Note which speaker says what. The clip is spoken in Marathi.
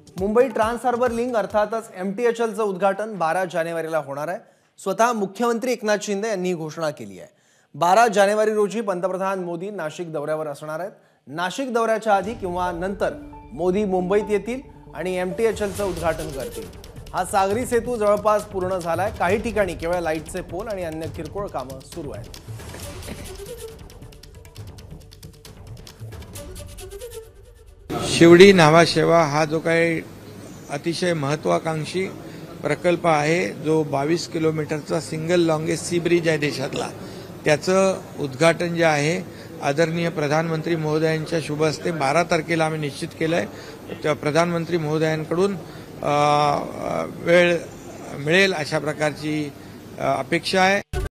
Speaker 1: मुंबई ट्रान्स हार्बर लिंक अर्थातच MTHLचं उद्घाटन 12 जानेवारीला होणार आहे। स्वतः मुख्यमंत्री एकनाथ शिंदे यांनी घोषणा केली आहे। 12 जानेवारी रोजी पंतप्रधान मोदी नाशिक दौऱ्यावर असणार आहेत। नाशिक दौऱ्याच्या आधी किंवा नंतर मोदी मुंबईत येतील आणि MTHLचं उद्घाटन करतील। हा सागरी सेतू जवळपास पूर्ण झालाय। काही ठिकाणी केवळ लाईटचे पोल आणि अन्य किरकोळ कामं सुरू आहेत।
Speaker 2: शिवडी न्हावा हा जो काही अतिशय महत्वाकांक्षी प्रकल्प आहे, जो 22 किलोमीटरचा सिंगल लॉन्गेस्ट सी ब्रिज आहे देशातला, त्याचं उद्घाटन जे आहे आदरणीय प्रधानमंत्री महोदयांच्या शुभ हस्ते 12 तारखेला आम्ही निश्चित केलंय। त्या प्रधानमंत्री महोदयांकडून वेळ मिळेल अशा प्रकारची अपेक्षा आहे।